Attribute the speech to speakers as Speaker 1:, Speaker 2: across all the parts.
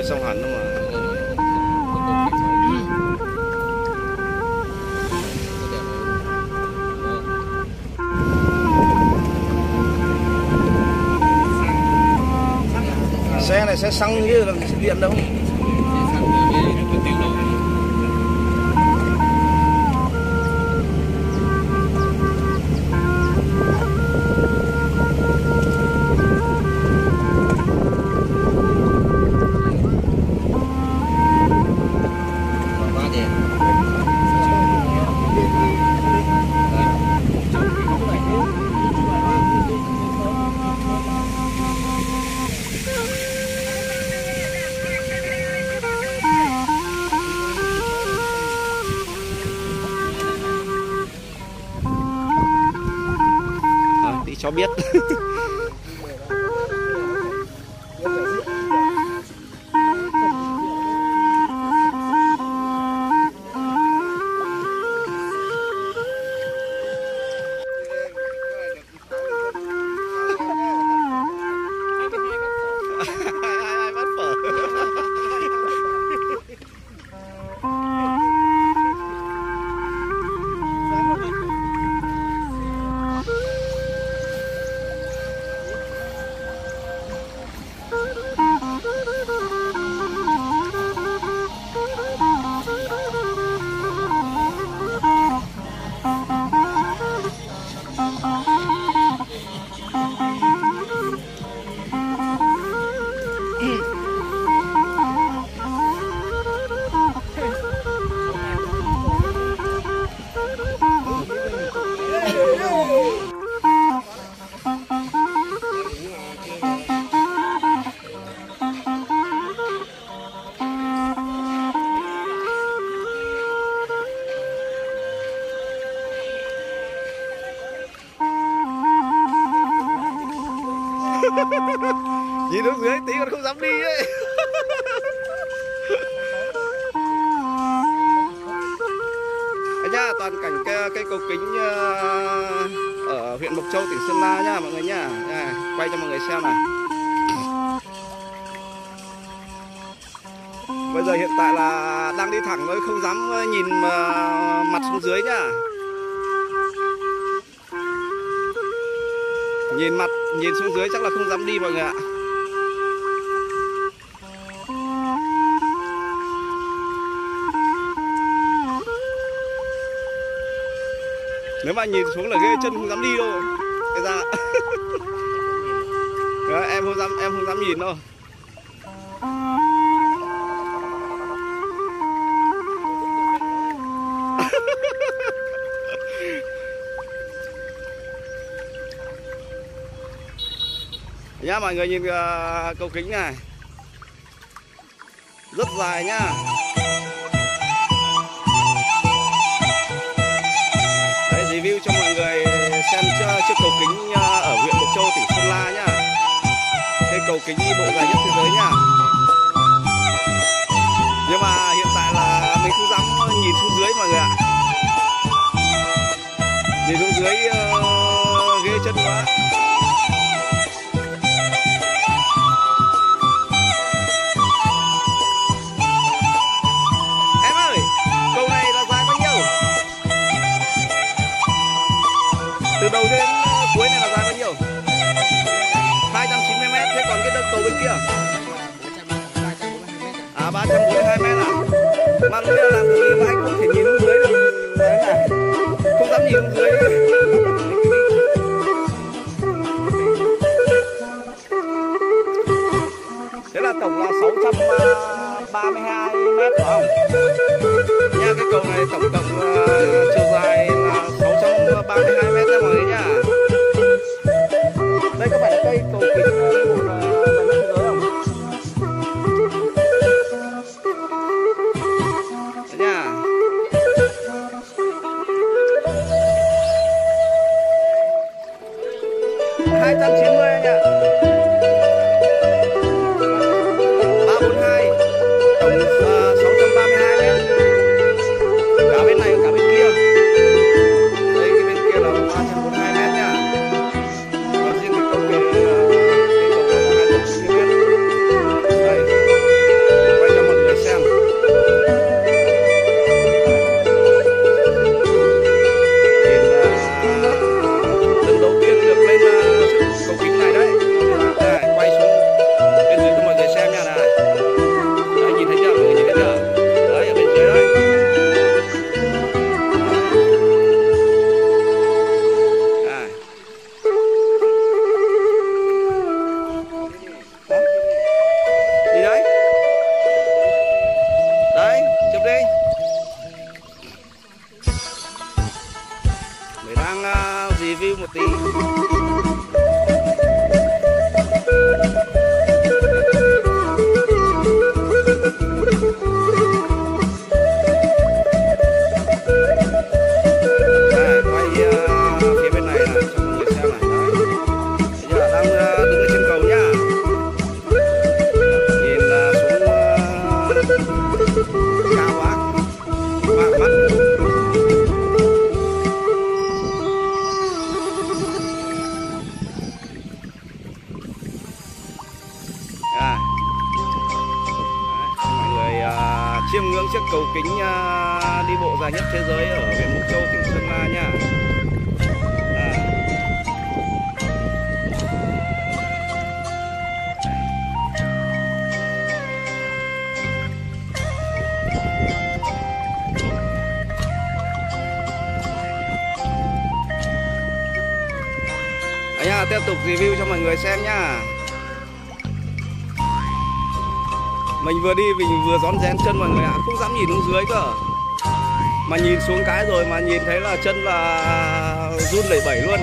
Speaker 1: xong hẳn đâu mà. Xe này xe xăng chứ là xe điện đâu. Cho biết. Nhìn xuống dưới tí còn không dám đi ấy. Đấy nhá, toàn cảnh cây cầu kính ở huyện Mộc Châu, tỉnh Sơn La nhá mọi người nhá. Quay cho mọi người xem này. Bây giờ hiện tại là đang đi thẳng thôi, không dám nhìn mặt xuống dưới nhá. Nhìn xuống dưới chắc là không dám đi mọi người ạ. Nếu mà nhìn xuống là ghê chân không dám đi đâu. Cái ra. Đó, em không dám nhìn đâu. Nhá, mọi người nhìn cầu kính này rất dài nhá. Đấy, review cho mọi người xem chiếc cầu kính ở huyện Mộc Châu, tỉnh Sơn La nhá. Cái cầu kính đi bộ dài nhất thế giới nhá. Nhưng mà hiện tại là mình không dám nhìn xuống dưới mọi người ạ. Nhìn xuống dưới ghê chân quá. Từ đầu đến cuối này là dài bao nhiêu? 290 m. Thế còn cái đơn cầu bên kia? 342 m à? Mà bây giờ làm gì mà anh không thể nhìn xuống dưới được. Đấy này, không dám nhìn xuống dưới. Thế là tổng là 632 m phải không? Nha, cái cầu này tổng cộng chiều dài là 632 m nha mọi người nhá. Đây có phải là cây cầu kính của dài nhất thế giới không? Đấy nha. Hai 290 nha. 342 tổng 632 m. Cả bên này cả bên kia. Đây cái bên kia là 342. chiêm ngưỡng chiếc cầu kính đi bộ dài nhất thế giới ở huyện Mộc Châu, tỉnh Sơn La nha. Nha, tiếp tục review cho mọi người xem nhá. Mình vừa đi mình vừa rón rén chân mọi người ạ, không dám nhìn xuống dưới cơ. Mà nhìn xuống cái rồi mà nhìn thấy là chân là run lẩy bẩy luôn.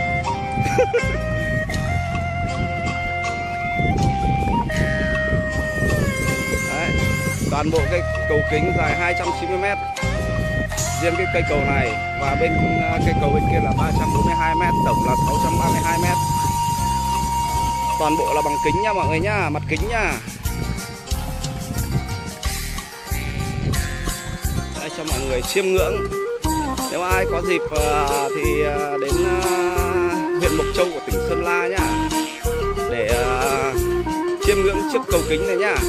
Speaker 1: Đấy, toàn bộ cái cầu kính dài 290 m. Riêng cái cây cầu này và bên cây cầu bên kia là 342 m, tổng là 632 m. Toàn bộ là bằng kính nha mọi người nhá, mặt kính nha. Đây, cho mọi người chiêm ngưỡng. Nếu ai có dịp thì đến huyện Mộc Châu của tỉnh Sơn La nhá, để chiêm ngưỡng chiếc cầu kính này nhá.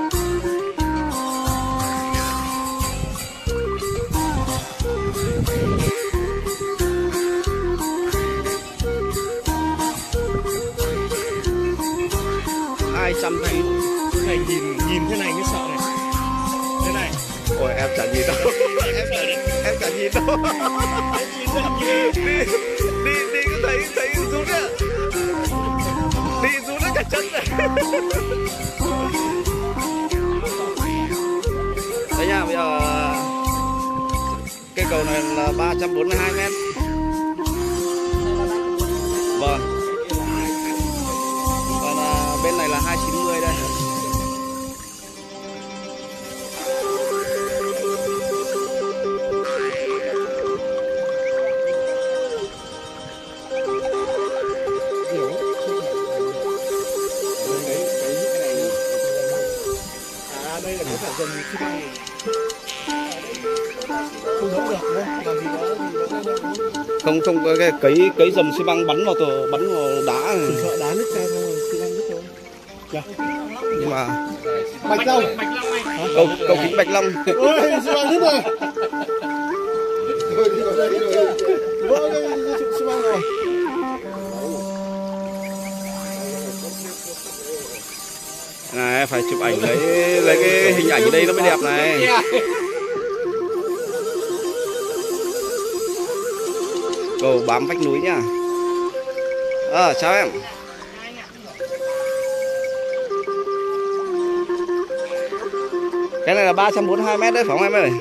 Speaker 1: Trăm
Speaker 2: này nhìn thế này mới sợ này. Thế này.
Speaker 1: Ôi em chả nhìn đâu. em chả nhìn đâu. đi cứ thấy rút á. Đi rút hết cả chân này. Đấy nha, bây giờ cây cầu này là 342 m. Vâng. Bên này là 290 đây.
Speaker 2: À đây là cái cả dầm xi măng. Không giấu được đúng không? Làm gì đó.
Speaker 1: Không có cái cấy dầm xi măng bắn vào đá.
Speaker 2: Sợ đá nứt ra thôi, xi măng nứt thôi.
Speaker 1: Nhưng mà
Speaker 2: Bạch Long.
Speaker 1: Cầu kính Bạch Long.
Speaker 2: Ôi, xi măng nứt rồi. Vỡ cái xi măng rồi.
Speaker 1: Này phải chụp ảnh lấy cái hình ảnh ở đây nó mới đẹp này. Cầu bám vách núi nhá. Chào em. Cái này là 342 m đấy phải không em ơi?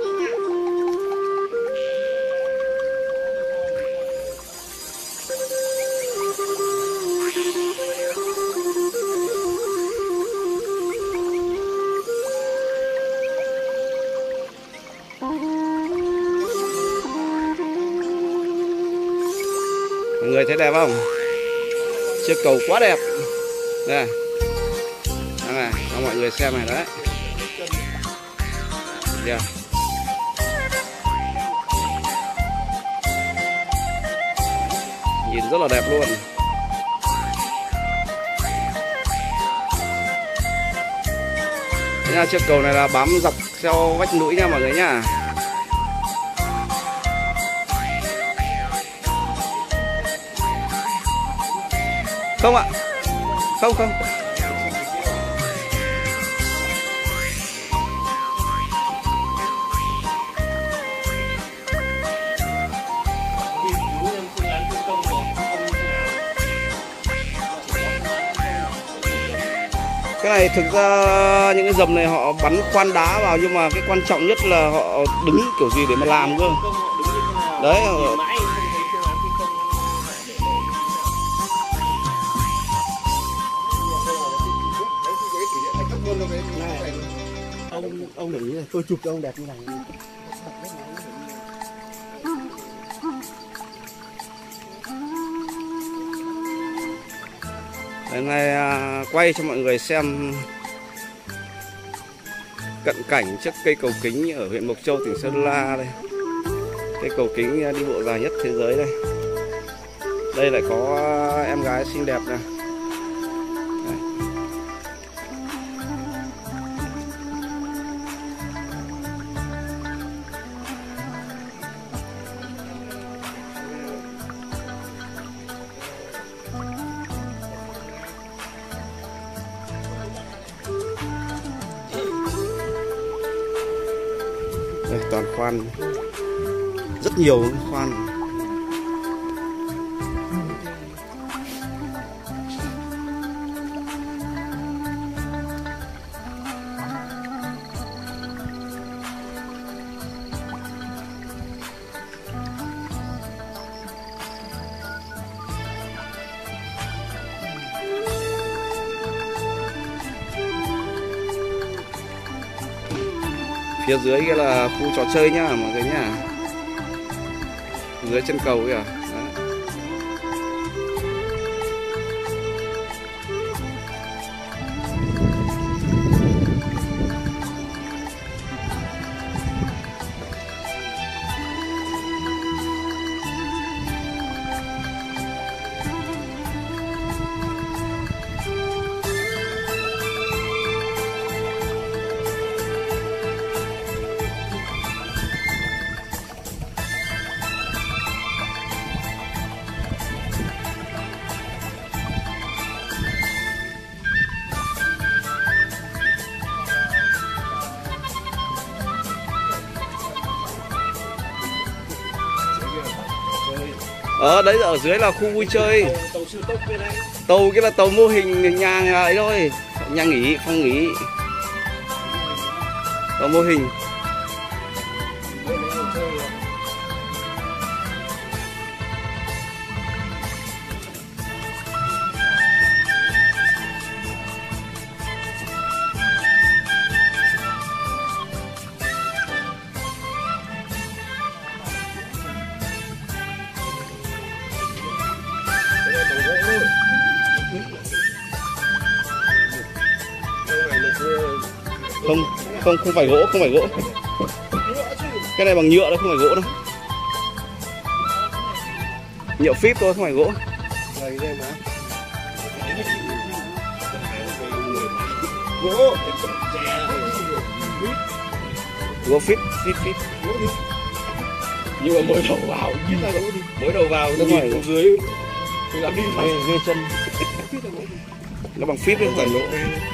Speaker 1: Mọi người thấy đẹp không? Chiếc cầu quá đẹp. Đây này, cho mọi người xem này đấy. Yeah. Nhìn rất là đẹp luôn. Nha, chiếc cầu này là bám dọc theo vách núi nha mọi người nhá. Không ạ. Không. Cái này thực ra những cái dầm này họ bắn khoan đá vào, nhưng mà cái quan trọng nhất là họ đứng kiểu gì để mà làm cơ. Đấy.
Speaker 2: Ông để ý này, tôi chụp cho ông đẹp như này.
Speaker 1: Hôm nay quay cho mọi người xem cận cảnh chiếc cây cầu kính ở huyện Mộc Châu, tỉnh Sơn La đây. Cây cầu kính đi bộ dài nhất thế giới đây. Đây lại có em gái xinh đẹp này. Đây. Đây, toàn khoan, rất nhiều khoan. Phía dưới kia là khu trò chơi nhá mọi người nhá, dưới chân cầu kìa. Đấy. Đấy ở dưới là khu vui chơi. Tàu kia là tàu mô hình nhà ấy thôi, nhà nghỉ, phòng nghỉ. Tàu mô hình. Không phải gỗ, không phải gỗ. Cái này bằng nhựa đó, không phải gỗ đâu. Nhựa phíp thôi, không phải gỗ. Gỗ phíp.
Speaker 2: Nhưng mà mới đầu vào, nó
Speaker 1: phải
Speaker 2: xuống dưới
Speaker 1: đi ghê chân. Nó bằng phíp đấy, không phải gỗ.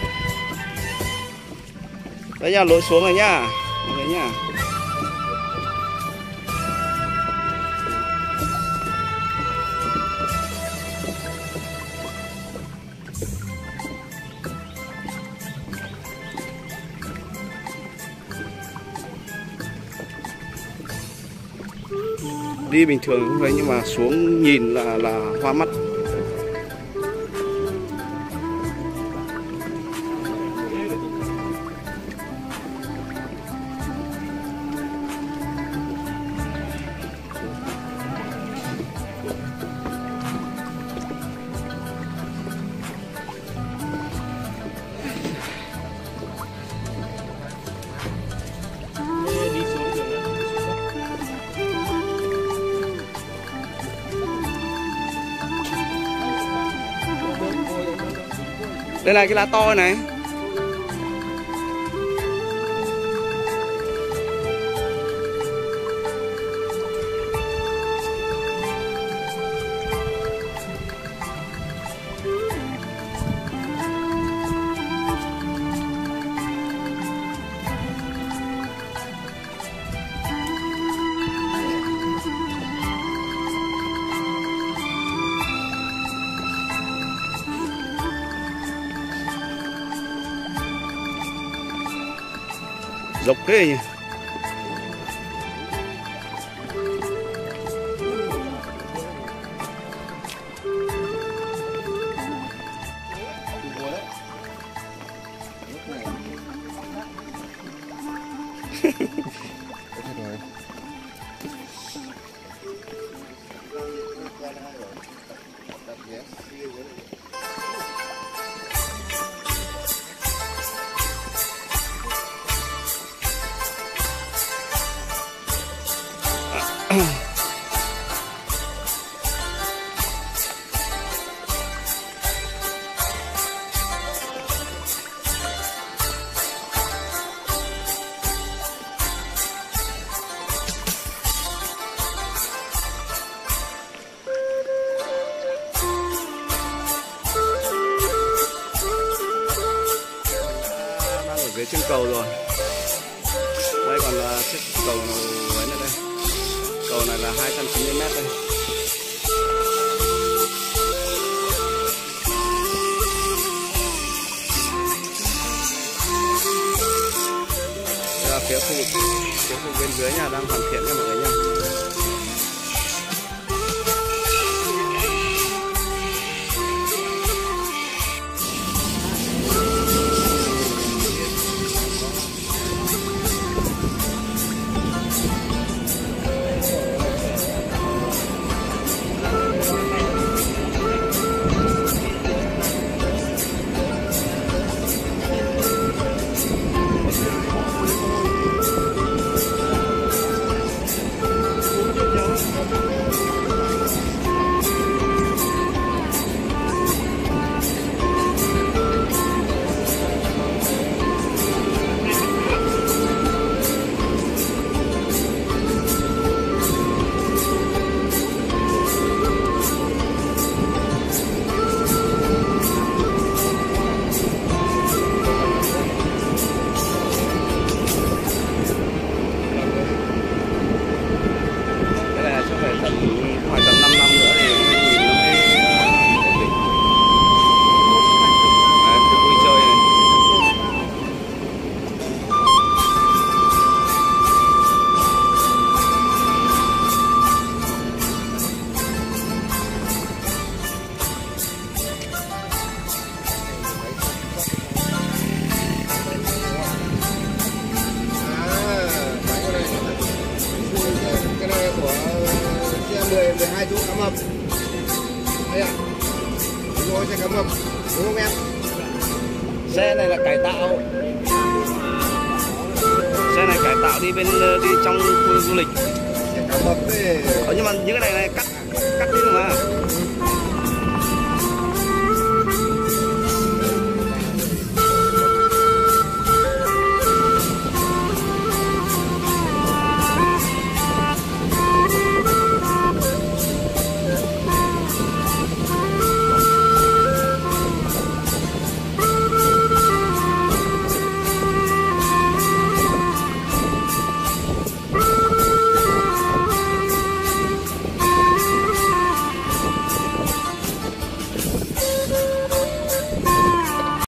Speaker 1: Đấy nha, lối xuống rồi nhá. Đấy nhá. Đi bình thường cũng vậy nhưng mà xuống nhìn là hoa mắt. Đây là cái lá to này. Dốc thế nhỉ. Dưới chân cầu rồi. Đây còn chiếc cầu ấy nữa đây. Cầu này là 290 m đây. Đây là phía khu vực bên dưới nhà đang hoàn thiện nha mọi người nha. Khoảng tầm 5 năm nữa thì mình nhìn nó mới ổn định. Đấy, khu vui chơi này.
Speaker 3: Cái này của xe 12 chỗ cá mập. Đây ạ. Đúng rồi, xe cá mập. Đúng không em?
Speaker 1: Xe này là cải tạo. Xe này cải tạo đi trong khu du lịch.
Speaker 3: Xe cá mập đấy.
Speaker 1: Nhưng mà những cái này cắt đi được mà.